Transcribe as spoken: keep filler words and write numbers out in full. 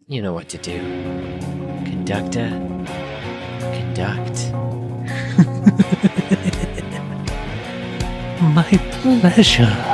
You know what to do. Conductor, conduct. My pleasure.